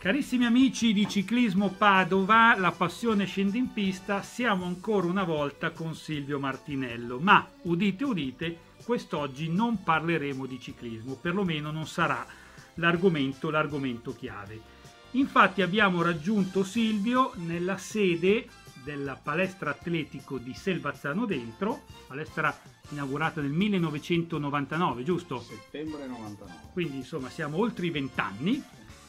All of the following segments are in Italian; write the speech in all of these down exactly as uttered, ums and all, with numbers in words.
Carissimi amici di Ciclismo Padova, la passione scende in pista, siamo ancora una volta con Silvio Martinello, ma udite udite, quest'oggi non parleremo di ciclismo, perlomeno non sarà l'argomento, l'argomento chiave. Infatti abbiamo raggiunto Silvio nella sede della palestra atletico di Selvazzano Dentro, palestra inaugurata nel millenovecentonovantanove, giusto? Settembre novantanove. Quindi insomma siamo oltre i vent'anni.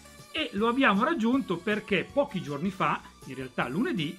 E lo abbiamo raggiunto perché pochi giorni fa, in realtà lunedì,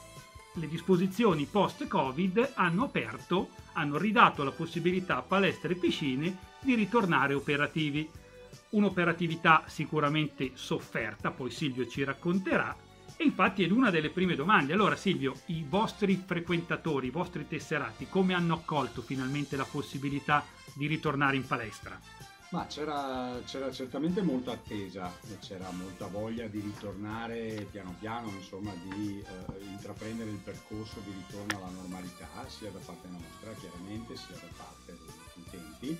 le disposizioni post-Covid hanno aperto, hanno ridato la possibilità a palestre e piscine di ritornare operativi. Un'operatività sicuramente sofferta, poi Silvio ci racconterà, e infatti è una delle prime domande. Allora Silvio, i vostri frequentatori, i vostri tesserati, come hanno accolto finalmente la possibilità di ritornare in palestra? Ma c'era, c'era certamente molta attesa, c'era molta voglia di ritornare piano piano, insomma, di eh, intraprendere il percorso di ritorno alla normalità, sia da parte nostra chiaramente, sia da parte degli utenti.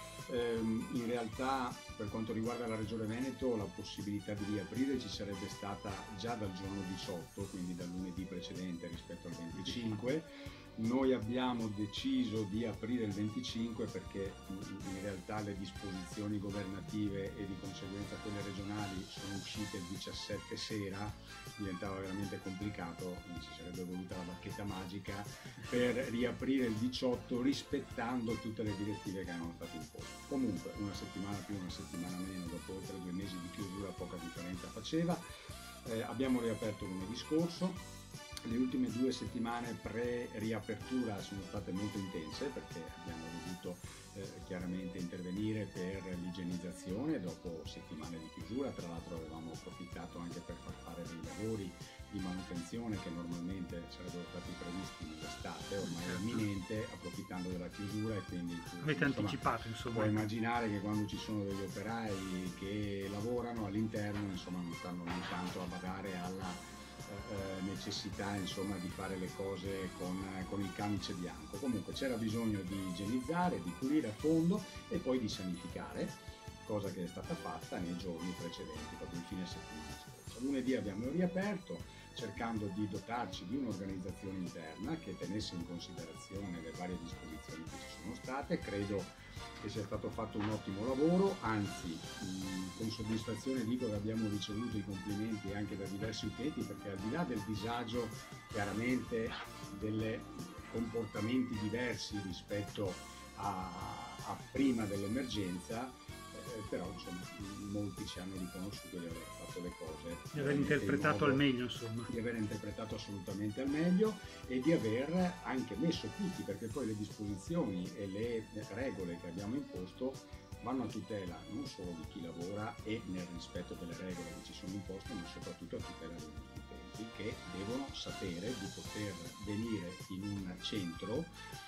Ehm, in realtà, per quanto riguarda la Regione Veneto, la possibilità di riaprire ci sarebbe stata già dal giorno diciotto, quindi dal lunedì precedente rispetto al venticinque. Noi abbiamo deciso di aprire il venticinque perché in realtà le disposizioni governative e di conseguenza quelle regionali sono uscite il diciassette sera, diventava veramente complicato, ci sarebbe voluta la bacchetta magica per riaprire il diciotto rispettando tutte le direttive che erano state imposte. Comunque una settimana più, una settimana meno, dopo oltre due mesi di chiusura poca differenza faceva. Eh, abbiamo riaperto lunedì scorso. Le ultime due settimane pre-riapertura sono state molto intense perché abbiamo dovuto eh, chiaramente intervenire per l'igienizzazione dopo settimane di chiusura. Tra l'altro avevamo approfittato anche per far fare dei lavori di manutenzione che normalmente sarebbero stati previsti nell'estate, ormai è imminente, approfittando della chiusura, e quindi avete insomma, anticipato, insomma. Puoi immaginare che quando ci sono degli operai che lavorano all'interno, insomma, non stanno non tanto a badare alla Eh, necessità, insomma, di fare le cose con, con il camice bianco. Comunque c'era bisogno di igienizzare, di pulire a fondo e poi di sanificare, cosa che è stata fatta nei giorni precedenti, proprio in fine settimana scorsa. Lunedì abbiamo riaperto cercando di dotarci di un'organizzazione interna che tenesse in considerazione le varie disposizioni che ci sono state. Credo che sia stato fatto un ottimo lavoro, anzi mh, con soddisfazione dico che abbiamo ricevuto i complimenti anche da diversi utenti, perché al di là del disagio, chiaramente dei comportamenti diversi rispetto a, a prima dell'emergenza, eh, però insomma molti ci hanno riconosciuto di aver fatto le cose, di aver interpretato al meglio, insomma, di aver interpretato assolutamente al meglio e di aver anche messo tutti, perché poi le disposizioni e le regole che abbiamo imposto vanno a tutela non solo di chi lavora e nel rispetto delle regole che ci sono imposte, ma soprattutto a tutela degli utenti, che devono sapere di poter venire in un centro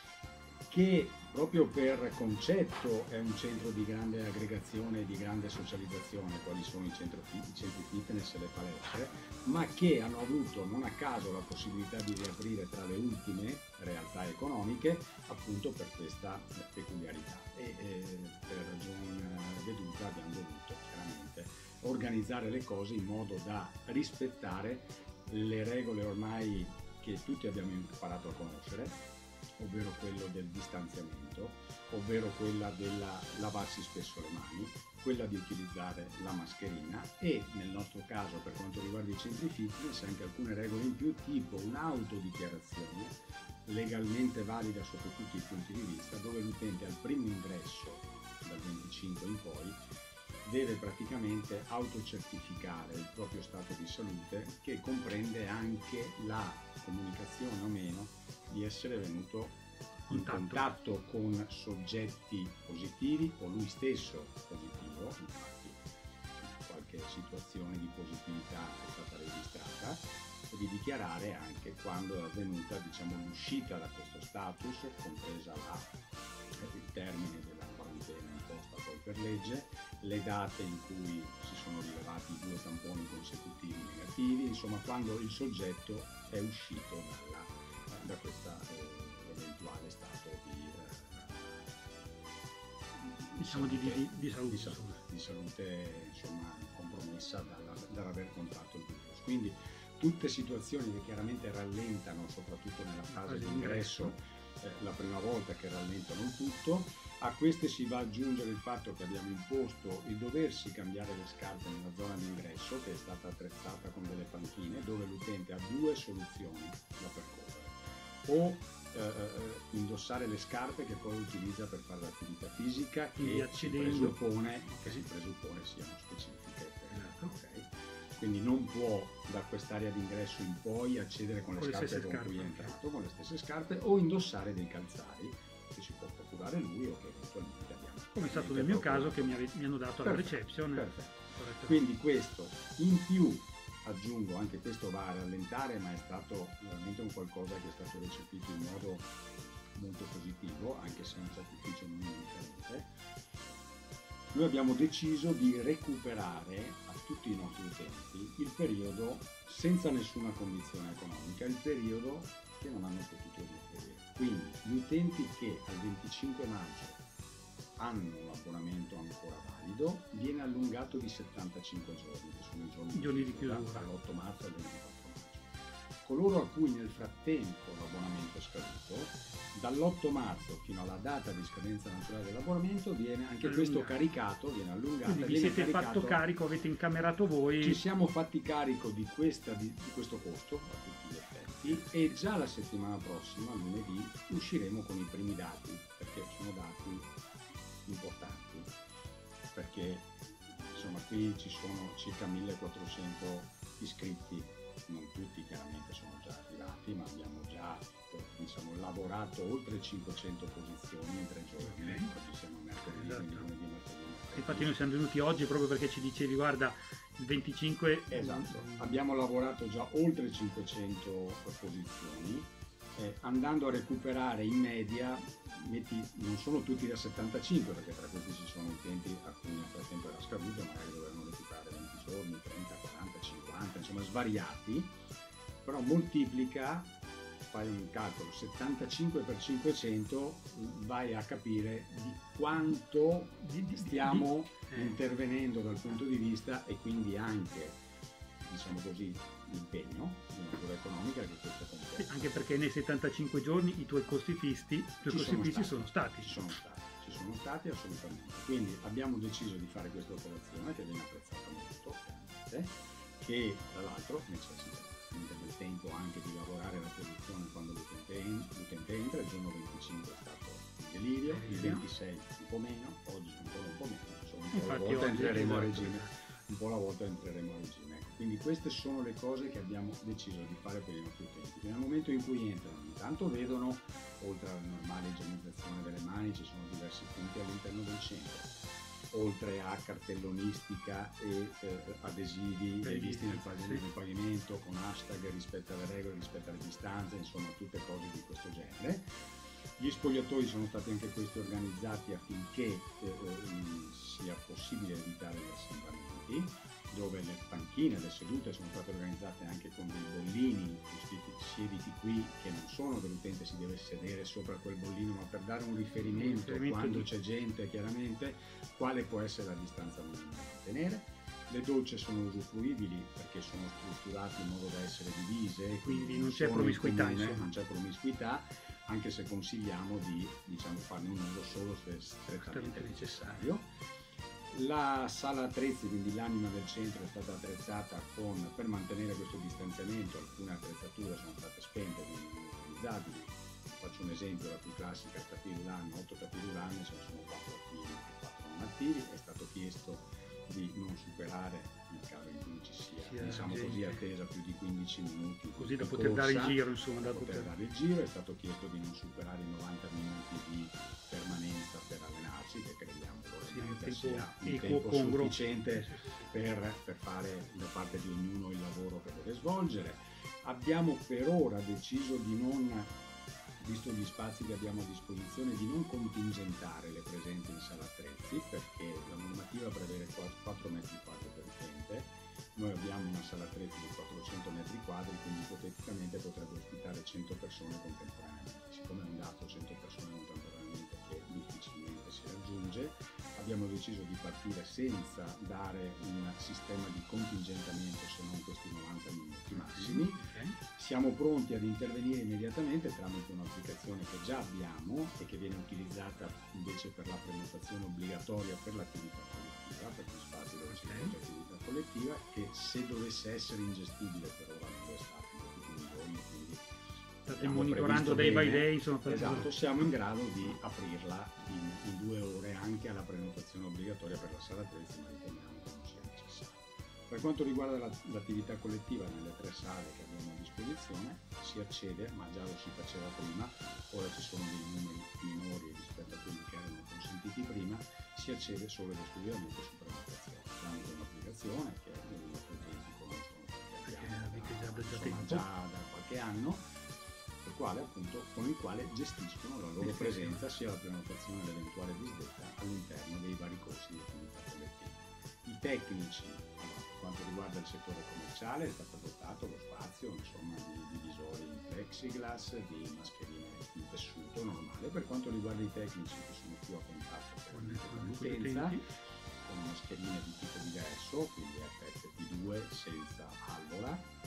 che proprio per concetto è un centro di grande aggregazione e di grande socializzazione, quali sono i centri, i centri fitness e le palestre, ma che hanno avuto non a caso la possibilità di riaprire tra le ultime realtà economiche appunto per questa peculiarità. E eh, per ragion veduta abbiamo dovuto chiaramente organizzare le cose in modo da rispettare le regole ormai che tutti abbiamo imparato a conoscere, ovvero quello del distanziamento, ovvero quella della lavarsi spesso le mani, quella di utilizzare la mascherina e nel nostro caso, per quanto riguarda i centri fitness, anche alcune regole in più, tipo un'autodichiarazione legalmente valida sotto tutti i punti di vista, dove l'utente al primo ingresso dal venticinque in poi deve praticamente autocertificare il proprio stato di salute, che comprende anche la comunicazione o meno di essere venuto in contatto con soggetti positivi o lui stesso positivo. Infatti qualche situazione di positività è stata registrata, e di dichiarare anche quando è avvenuta, diciamo, l'uscita da questo status, compresa la, il termine della quarantena imposta poi per legge, le date in cui si sono rilevati due tamponi consecutivi negativi, insomma quando il soggetto è uscito dalla, da questa eh, eventuale stato di, eh, diciamo, di, di, di salute, di salute, di salute insomma, compromessa dalla, dall'aver contratto il virus. Quindi tutte situazioni che chiaramente rallentano, soprattutto nella fase di ingresso, eh, la prima volta, che rallentano il tutto. A queste si va ad aggiungere il fatto che abbiamo imposto il doversi cambiare le scarpe nella zona di ingresso, che è stata attrezzata con delle panchine, dove l'utente ha due soluzioni da percorrere: o eh, indossare le scarpe che poi utilizza per fare l'attività fisica, che si presuppone, che si presuppone siano specifiche. Okay? Quindi non può da quest'area d'ingresso in poi accedere con le con scarpe con cui è entrato, con le stesse scarpe, o indossare dei calzari che si può procurare lui o che eventualmente abbiamo. Come è stato nel mio caso, che mi, ave, mi hanno dato alla reception. Perfetto. Quindi questo in più, aggiungo, anche questo va a rallentare, ma è stato veramente un qualcosa che è stato recepito in modo molto positivo, anche se è un sacrificio non indifferente. Noi abbiamo deciso di recuperare a tutti i nostri utenti il periodo, senza nessuna condizione economica, il periodo che non hanno potuto usufruire. Quindi gli utenti che al venticinque maggio hanno un abbonamento ancora valido viene allungato di settantacinque giorni, che sono i giorni, giorni di chiusura, dall'otto marzo al ventiquattro maggio. Coloro a cui nel frattempo l'abbonamento è scaduto, dall'otto marzo fino alla data di scadenza naturale dell'abbonamento viene anche allungato. Questo caricato, viene allungato. Quindi vi siete fatto carico, avete incamerato voi. Ci siamo fatti carico di, questa, di, di questo costo a tutti gli effetti, e già la settimana prossima, lunedì, usciremo con i primi dati, perché sono dati importanti, perché insomma qui ci sono circa millequattrocento iscritti, non tutti chiaramente sono già arrivati, ma abbiamo già diciamo lavorato oltre cinquecento posizioni in tre giorni. Okay. Oggi siamo mercoledì, esatto. Quindi lunedì, martedì, martedì. Infatti noi siamo venuti oggi proprio perché ci dicevi, guarda, il venticinque. Esatto, abbiamo lavorato già oltre cinquecento posizioni, eh, andando a recuperare in media, metti, non sono tutti da settantacinque, perché tra questi ci sono utenti a cui nel frattempo era scaduto, magari dovevano recuperare venti giorni, trenta, quaranta, cinquanta, insomma svariati, però moltiplica, fai un calcolo, settantacinque per cinquecento, vai a capire di quanto stiamo intervenendo dal punto di vista, e quindi anche, diciamo così, l'impegno di natura economica che questo comporta. Sì, anche perché nei settantacinque giorni i tuoi costi fissi, i tuoi ci costi sono fissi stati, sono stati. Ci sono stati, ci sono stati assolutamente. Quindi abbiamo deciso di fare questa operazione, che viene apprezzata molto, ovviamente, che tra l'altro necessita del tempo anche di lavorare la posizione quando l'utente entra. Il giorno venticinque è stato il delirio, il ventisei un po' meno, oggi ancora un po' meno, insomma un po' alla volta entreremo a regime, un po' alla volta entreremo a regime. Quindi queste sono le cose che abbiamo deciso di fare per i nostri utenti, che nel momento in cui entrano intanto vedono, oltre alla normale igienizzazione delle mani, ci sono diversi punti all'interno del centro, oltre a cartellonistica e eh, adesivi visti nel, nel pavimento con hashtag rispetto alle regole, rispetto alle distanze, insomma tutte cose di questo genere. Gli spogliatoi sono stati anche questi organizzati affinché eh, eh, sia possibile evitare gli assembramenti, dove le panchine, le sedute sono state organizzate anche con dei bollini, siediti qui, che non sono dell'utente si deve sedere sopra quel bollino, ma per dare un riferimento, un riferimento quando di... c'è gente, chiaramente, quale può essere la distanza minima da mantenere. Le docce sono usufruibili perché sono strutturate in modo da essere divise, quindi, quindi non c'è promiscuità, comune, non c'è promiscuità, anche se consigliamo di, diciamo, farne un uso solo se strettamente necessario. La sala attrezzi, quindi l'anima del centro, è stata attrezzata con, per mantenere questo distanziamento. Alcune attrezzature sono state spente, quindi non utilizzabili. Faccio un esempio, la più classica, il tapirulan, otto tapirulan, ce ne sono quattro attivi e quattro non attivi. È stato chiesto di non superare, nel caso in cui ci sia, sia diciamo gente. così, attesa più di quindici minuti, così da poter corsa, dare il giro, insomma, da poter, poter dare il giro. È stato chiesto di non superare i novanta minuti di permanenza per allenarsi, che crediamo probabilmente sì, sia un tempo sufficiente per, per fare da parte di ognuno il lavoro che deve svolgere. Abbiamo per ora deciso di non, visto gli spazi che abbiamo a disposizione, di non contingentare le presenze in sala attrezzi, perché la normativa prevede quattro metri quadri per utente. Noi abbiamo una sala attrezzi di quattrocento metri quadri, quindi ipoteticamente potrebbe ospitare cento persone contemporaneamente. Siccome è un dato cento persone contemporaneamente che difficilmente si raggiunge, abbiamo deciso di partire senza dare un sistema di contingentamento se non questi novanta minuti massimi. Okay. Siamo pronti ad intervenire immediatamente tramite un'applicazione che già abbiamo e che viene utilizzata invece per la prenotazione obbligatoria per l'attività collettiva, per gli spazi dove si svolge attività collettiva, che se dovesse essere ingestibile per ora non lo è stato in tutti i giorni, quindi state monitorando day by day, insomma, per esatto, siamo in grado di aprirla in, in due ore anche alla prenotazione obbligatoria per la sala attrezzi, ma riteniamo che non sia necessario. Per quanto riguarda la, l'attività collettiva nelle tre sale che abbiamo a disposizione si accede, ma già lo si faceva prima, ora ci sono dei numeri minori rispetto a quelli che erano consentiti prima, si accede solo ed esclusivamente su prenotazione tramite un'applicazione che i nostri clienti conoscono, perché abbiamo insomma, già da qualche anno, il quale, appunto, con il quale gestiscono la loro presenza sia la prenotazione e l'eventuale disdetta all'interno dei vari corsi di attività collettiva. I tecnici, allora, per quanto riguarda il settore commerciale, è stato dotato lo spazio insomma, di divisori in plexiglass, di mascherine in tessuto normale. Per quanto riguarda i tecnici che sono più a contatto con l'utenza, con mascherine di tipo diverso, quindi F F P due senza alvola,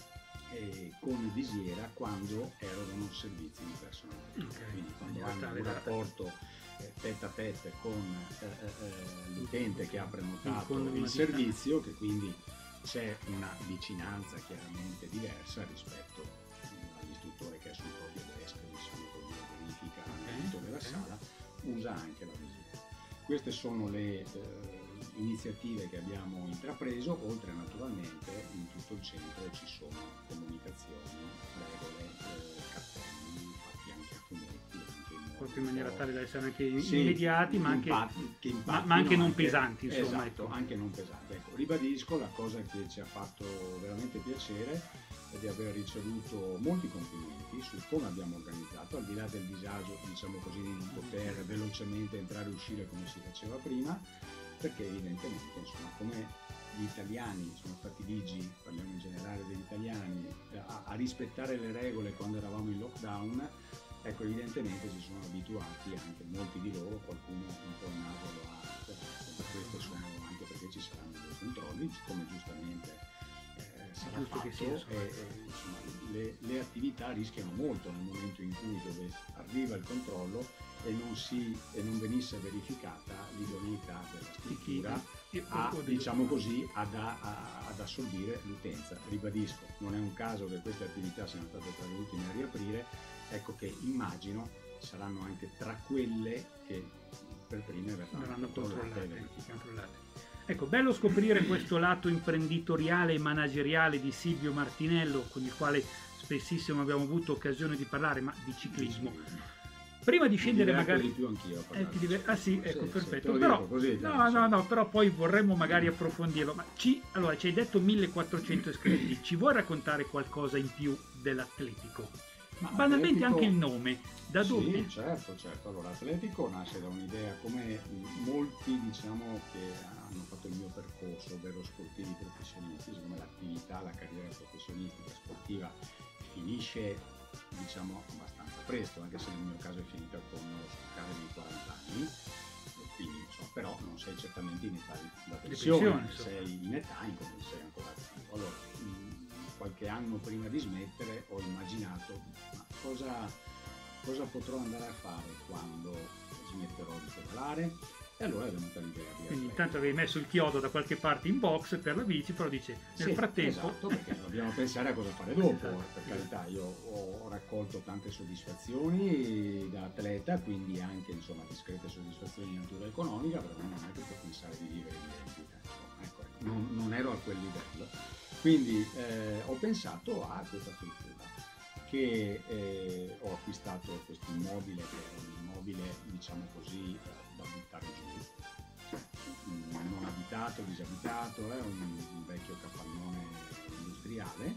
e con visiera quando erogano servizi di personale, okay. Quindi quando hanno un rapporto eh, tête a tête con eh, eh, l'utente che ha prenotato il servizio, che quindi c'è una vicinanza chiaramente diversa rispetto all'istruttore che è sul proprio desk, diciamo così, verifica all'interno okay. della okay. sala, usa anche la visiera. Queste sono le eh, iniziative che abbiamo intrapreso, oltre naturalmente in tutto il centro ci sono comunicazioni, regole, eh, cartelli fatti anche a fumetti, anche in, proprio in maniera tale da essere anche sì, immediati ma anche, impatti, che ma, ma anche non anche, pesanti, insomma. Esatto, ecco. anche non pesanti. Ecco, ribadisco, la cosa che ci ha fatto veramente piacere è di aver ricevuto molti complimenti su come abbiamo organizzato, al di là del disagio, diciamo così, di non poter velocemente entrare e uscire come si faceva prima, perché evidentemente insomma come gli italiani sono stati ligi, parliamo in generale degli italiani, a, a rispettare le regole quando eravamo in lockdown, ecco evidentemente si sono abituati anche molti di loro, qualcuno un po' il naso lo ha, per queste sono anche perché ci saranno dei controlli, come giustamente eh, sarà fatto, che sia, e, e, insomma, le, le attività rischiano molto nel momento in cui dove arriva il controllo e non, si, e non venisse verificata l'idoneità della struttura a, diciamo così, ad, a, ad assorbire l'utenza. Ribadisco, non è un caso che queste attività siano state tra le ultime a riaprire, ecco che immagino saranno anche tra quelle che per prime verranno controllate e verificate. Ecco, bello scoprire questo lato imprenditoriale e manageriale di Silvio Martinello, con il quale spessissimo abbiamo avuto occasione di parlare, ma di ciclismo. Prima di scendere magari di più anch'io a eh, ti diver... ah sì, ecco, sì, perfetto. Sì, però così, no, no, no, però poi vorremmo magari approfondirlo. Ma ci allora ci hai detto millequattrocento iscritti, ci vuoi raccontare qualcosa in più dell'Atletico? Ma banalmente Atletico... anche il nome, da dove? Sì, certo, certo. Allora, Atletico nasce da un'idea, come molti diciamo che hanno fatto il mio percorso, ovvero sportivi professionisti, siccome l'attività, la carriera professionistica sportiva finisce diciamo abbastanza presto, anche se nel mio caso è finita con lo scoccare dei quaranta anni, quindi insomma, però non sei certamente in età da pensione, sei in età in cui sei ancora attivo. Allora, mh, qualche anno prima di smettere ho immaginato ma cosa, cosa potrò andare a fare quando smetterò di pedalare. E allora è venuta l'idea di Quindi intanto avevi messo il chiodo da qualche parte in box per la bici, però dice nel sì, frattempo... Esatto, perché dobbiamo pensare a cosa fare dopo, esatto. Per carità, io ho raccolto tante soddisfazioni da atleta, quindi anche insomma discrete soddisfazioni di natura economica, però non è che può pensare di vivere in vendita, insomma, ecco, non, non ero a quel livello. Quindi eh, ho pensato a questa struttura, che eh, ho acquistato questo immobile, che era un immobile diciamo così da buttare giù, non abitato, disabitato, è eh, un, un vecchio capannone industriale.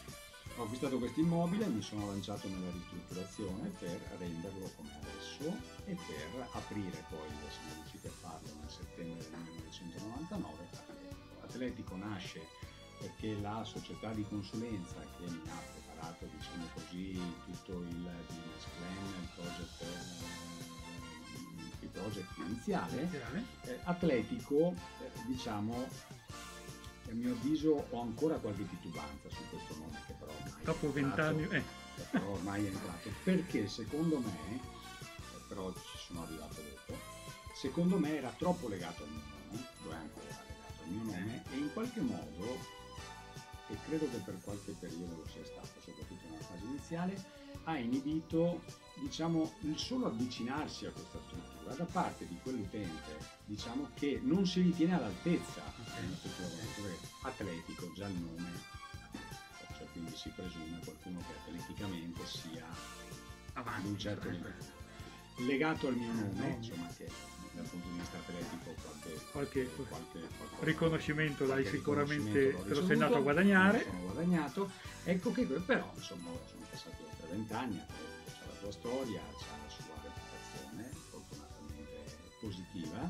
Ho acquistato questo immobile, mi sono lanciato nella ristrutturazione per renderlo come adesso e per aprire poi, siamo riusciti a farlo nel settembre del millenovecentonovantanove, Atletico. Atletico nasce perché la società di consulenza che mi ha preparato, diciamo così, tutto il business plan, il project, eh, il project iniziale. iniziale. Eh, atletico, eh, diciamo, a mio avviso ho ancora qualche titubanza su questo nome che però ormai dopo è vent'anni entrato, eh. però ormai è entrato, perché secondo me, eh, però ci sono arrivato dopo, secondo me era troppo legato al mio nome, lo è ancora legato al mio nome, e in qualche modo, e credo che per qualche periodo lo sia stato, soprattutto nella fase iniziale, ha inibito, diciamo, il solo avvicinarsi a questa struttura da parte di quell'utente, diciamo, che non si ritiene all'altezza di una struttura atletico, già il nome, cioè quindi si presume qualcuno che atleticamente sia avanti, ad un certo cioè, livello. Legato al mio nome, insomma, che dal punto di vista atletico qualche, qualche, qualche, qualche riconoscimento l'hai sicuramente, te lo sei ricevuto, andato a guadagnare. sono guadagnato, ecco che però insomma ora sono passati oltre vent'anni, c'è la sua storia, c'è la sua reputazione fortunatamente positiva,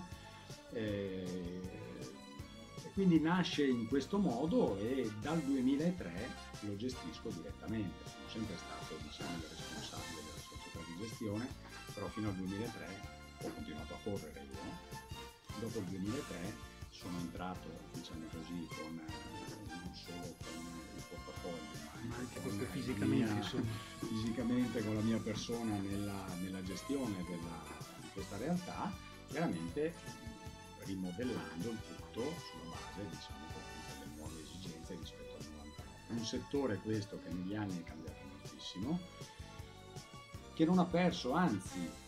e, e quindi nasce in questo modo e dal duemilatré lo gestisco direttamente. Sono sempre stato, diciamo, il responsabile della società di gestione, però fino al duemilatré ho continuato a correre io. Dopo il duemilatré sono entrato, diciamo così, con eh, non solo con il portafoglio, ma Ma anche con proprio la fisicamente, mia- insomma. fisicamente con la mia persona nella, nella gestione della, di questa realtà, chiaramente rimodellando il tutto sulla base, diciamo, delle nuove esigenze rispetto al novantanove. Un settore questo che negli anni è cambiato moltissimo, che non ha perso, anzi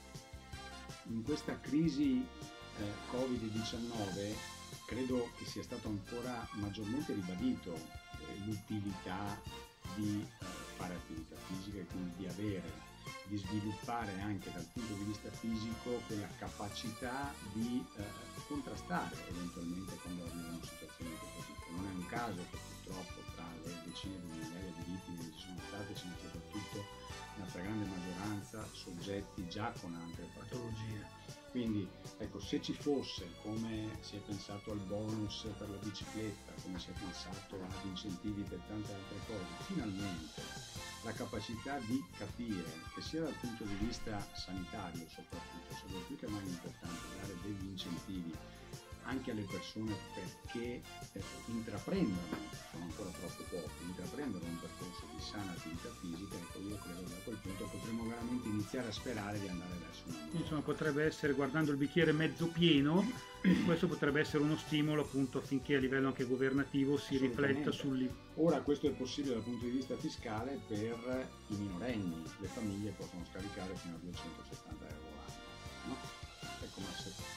in questa crisi eh, covid diciannove credo che sia stato ancora maggiormente ribadito eh, l'utilità di eh, fare attività fisica e quindi di avere, di sviluppare anche dal punto di vista fisico quella capacità di eh, contrastare eventualmente quando arrivano situazioni di questo tipo. Non è un caso che purtroppo tra le decine di migliaia di vittime che ci sono state siano soprattutto nella stragrande maggioranza soggetti già con altre patologie. Quindi ecco, se ci fosse, come si è pensato al bonus per la bicicletta, come si è pensato ad incentivi per tante altre cose, finalmente la capacità di capire che sia dal punto di vista sanitario soprattutto, sarebbe più che mai importante dare degli incentivi anche alle persone perché eh, intraprendono, sono ancora troppo pochi, intraprendono un percorso di sana attività fisica. Ecco, io credo che a quel punto potremmo veramente iniziare a sperare di andare verso una nuova. Insomma, potrebbe essere, guardando il bicchiere mezzo pieno, questo potrebbe essere uno stimolo appunto affinché a livello anche governativo si rifletta sul... Ora questo è possibile dal punto di vista fiscale per i minorenni, le famiglie possono scaricare fino a duecentosettanta euro l'anno, no? Ecco, ma se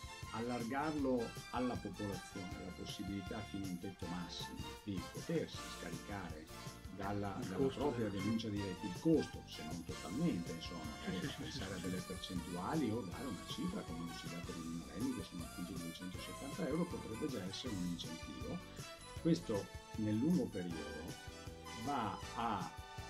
allargarlo alla popolazione, la possibilità fino a un tetto massimo di potersi scaricare dalla, dalla propria denuncia diretta il costo, se non totalmente, insomma, magari sì, sì, pensare sì, a sì. delle percentuali o dare una cifra come non si dà per i minorenni che sono appunto duecentosettanta euro, potrebbe già essere un incentivo. Questo nel lungo periodo va a,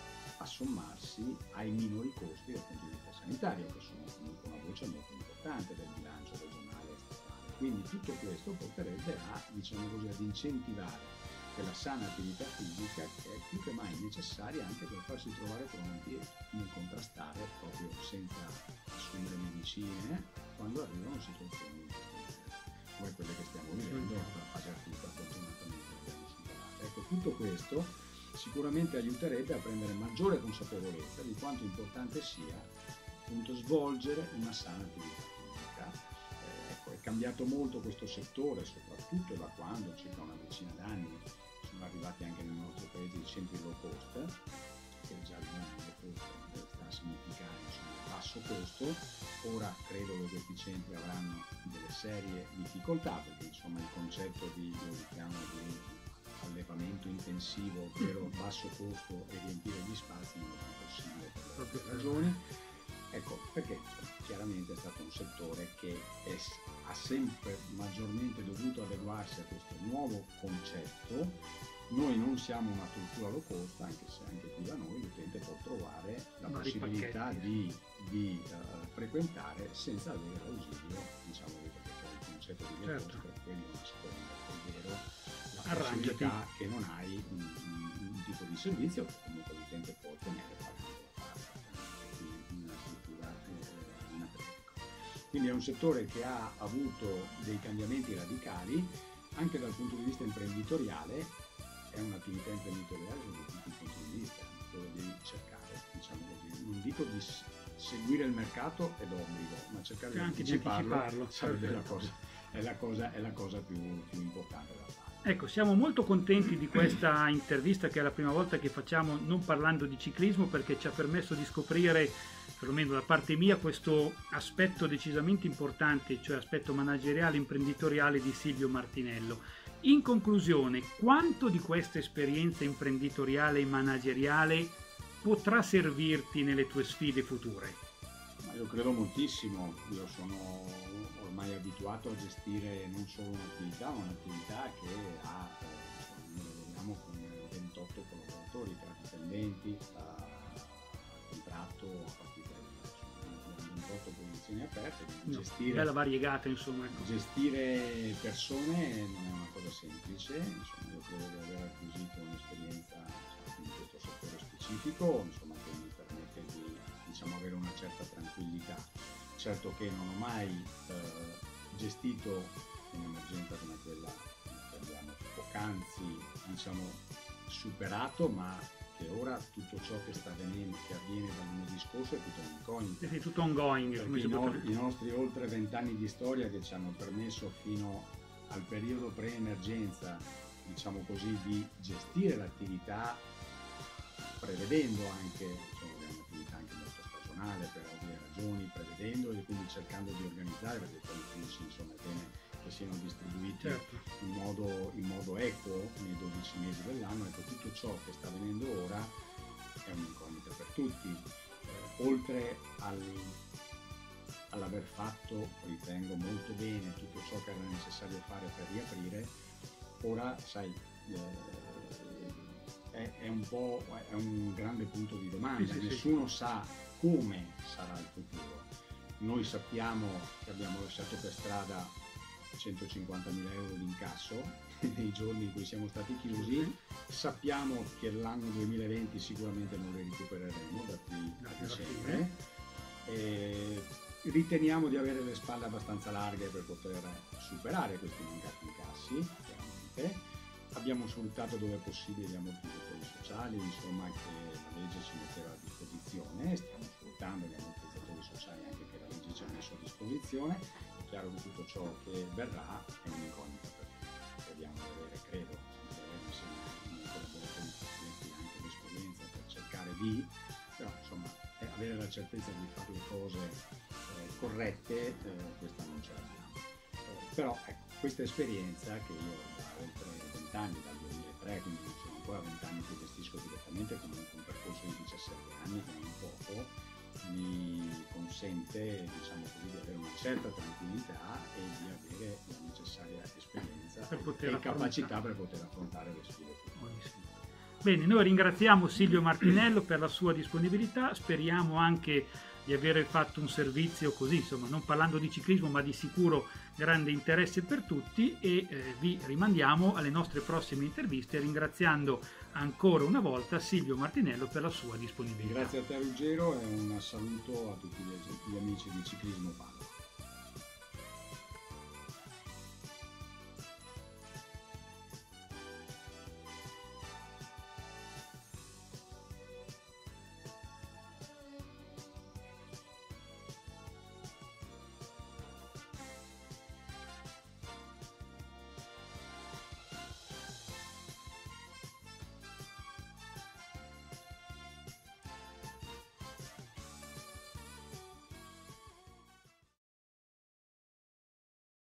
a sommarsi ai minori costi dal punto di vista sanitario, che sono comunque una voce molto importante del bilancio regionale e statale. Quindi tutto questo porterebbe a, diciamo così, ad incentivare quella sana attività fisica che è più che mai necessaria anche per farsi trovare pronti nel contrastare proprio senza assumere medicine quando arrivano situazioni di questo genere, come quelle che stiamo vivendo, la fase acuta fortunatamente abbiamo superato. Ecco, tutto questo sicuramente aiuterebbe a prendere maggiore consapevolezza di quanto importante sia appunto svolgere una sana attività fisica. Eh, ecco, è cambiato molto questo settore, soprattutto da quando circa una decina d'anni sono arrivati anche nel nostro paese i centri low cost, che già il nome low cost sta a significare insomma basso costo. Ora credo che questi centri avranno delle serie difficoltà, perché insomma il concetto di, lo chiamo di allevamento intensivo, ovvero basso costo e riempire gli spazi non è possibile per le ragioni. Ecco, perché chiaramente è stato un settore che è, ha sempre maggiormente dovuto adeguarsi a questo nuovo concetto. Noi non siamo una struttura low cost, anche se anche qui da noi l'utente può trovare la Vari possibilità pacchetti. di, di uh, frequentare senza avere ausilio, diciamo, perché poi il concetto di low Certo. cost è quello nasconde, ovvero la Arrangiati. possibilità che non hai un, un, un tipo di servizio che comunque l'utente può ottenere pagando la parte in una struttura eh, in atletico. Quindi è un settore che ha avuto dei cambiamenti radicali anche dal punto di vista imprenditoriale. È un'attività imprenditoriale da tutti i punti di vista, dove devi cercare, diciamo così, non dico di seguire il mercato è d'obbligo, ma cercare di anticiparlo, anticiparlo sarebbe la cosa, è la cosa, è la cosa più, più importante da fare. Ecco, siamo molto contenti di questa intervista, che è la prima volta che facciamo non parlando di ciclismo, perché ci ha permesso di scoprire, perlomeno da parte mia, questo aspetto decisamente importante, cioè aspetto manageriale imprenditoriale di Silvio Martinello. In conclusione, quanto di questa esperienza imprenditoriale e manageriale potrà servirti nelle tue sfide future? Ma io credo moltissimo. Io sono ormai abituato a gestire non solo un'attività, ma un'attività che ha, eh, noi lavoriamo con ventotto collaboratori, tra dipendenti, a contratto, a partita di ventotto posizioni aperte. No, gestire, bella variegata, insomma. Ecco. Gestire persone non è una cosa semplice, insomma, io credo di aver acquisito un'esperienza in questo settore specifico, insomma, che mi permette di, diciamo, avere una certa tranquillità. Certo che non ho mai eh, gestito un'emergenza come quella che abbiamo poc'anzi, diciamo, superato, ma che ora tutto ciò che sta avvenendo, che avviene dal lunedì scorso, è tutto incognito. È tutto ongoing. Perché i, no, i nostri oltre vent'anni di storia che ci hanno permesso fino al periodo pre-emergenza, diciamo così, di gestire l'attività, prevedendo anche, insomma, un'attività anche molto stagionale per ovvie ragioni, prevedendo e quindi cercando di organizzare, perché poi i flussi, insomma, è bene che siano distribuiti, certo, in modo, in modo equo nei dodici mesi dell'anno. Ecco, tutto ciò che sta avvenendo ora è un'incognita per tutti, eh, oltre al, all'aver fatto, ritengo molto bene, tutto ciò che era necessario fare per riaprire. Ora, sai, eh, è, è un po' è un grande punto di domanda. Sì, sì, nessuno sì. sa come sarà il futuro. Noi sappiamo che abbiamo lasciato per strada centocinquantamila euro di incasso nei giorni in cui siamo stati chiusi. Sappiamo che l'anno duemilaventi sicuramente non li recupereremo da qui a dicembre. E riteniamo di avere le spalle abbastanza larghe per poter superare questi mancati incassi, chiaramente. Abbiamo sfruttato dove possibile gli ammortizzatori sociali, insomma, che la legge ci metteva a disposizione. Stiamo sfruttando gli ammortizzatori sociali anche che la legge ci ha messo a disposizione. È chiaro che tutto ciò che verrà è un'incognita per tutti. Crediamo di avere, credo, di avere insieme ai collaboratori precedenti anche l'esperienza per cercare di, però insomma, avere la certezza di fare le cose eh, corrette, eh, questa non ce l'abbiamo. Eh, però ecco, questa esperienza che io da oltre vent'anni, dal duemilatré, quindi non sono ancora vent'anni che gestisco direttamente, comunque un percorso di diciassette anni, che non è poco, mi consente, diciamo così, di avere una certa tranquillità e di avere la necessaria esperienza per poter e capacità per poter affrontare le sfide future. Bene, noi ringraziamo Silvio Martinello per la sua disponibilità, speriamo anche di aver fatto un servizio così, insomma, non parlando di ciclismo, ma di sicuro grande interesse per tutti, e eh, vi rimandiamo alle nostre prossime interviste, ringraziando ancora una volta Silvio Martinello per la sua disponibilità. Grazie a te Ruggero e un saluto a tutti gli amici di Ciclismo Padova.